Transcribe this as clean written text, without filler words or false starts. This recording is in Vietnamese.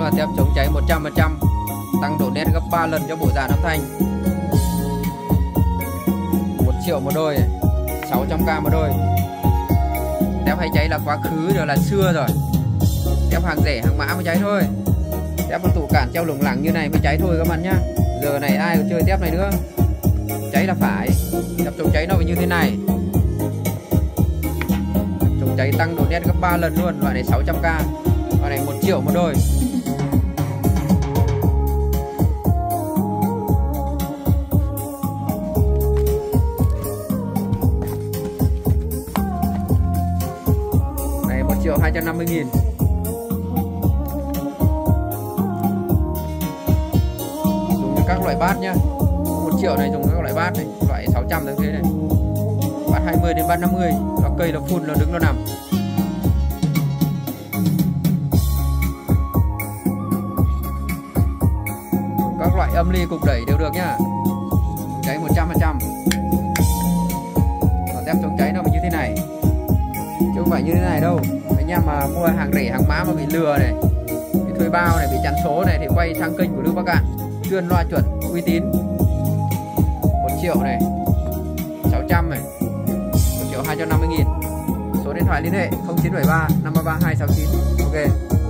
loa thép chống cháy 100%, tăng độ nét gấp 3 lần cho bộ dàn âm thanh. 1 triệu một đôi, 600k một đôi. Thép hay cháy là quá khứ rồi, là xưa rồi. Thép hàng rẻ hàng mã mới cháy thôi. Thép con tụ cản treo lủng lẳng như này mới cháy thôi các bạn nhá. Giờ này ai còn chơi thép này nữa. Cháy là phải. Thép chống cháy nó phải như thế này. Chống cháy tăng độ nét gấp 3 lần luôn. Loại này 600k, loại này 1 triệu một đôi. Này 1.250.000. Dùng các loại bát nhá. 1 triệu này dùng các loại bát này, loại 600 như thế này. Bát 20 đến bát 50, và cây nó phun nó đứng nó nằm. Các loại âm ly cục đẩy đều được nhá. Cháy 100%. Còn thép chống cháy nó phải như thế này, chứ không phải như thế này đâu. Anh em mà mua hàng rẻ hàng mã mà bị lừa này, bị thuê bao này, bị chặn số này thì quay sang kênh của Đức Bắc Cạn, chuyên loa chuẩn uy tín. 1 triệu này, 600 này, 1.250.000. Số điện thoại liên hệ 0973 533 269. Ok.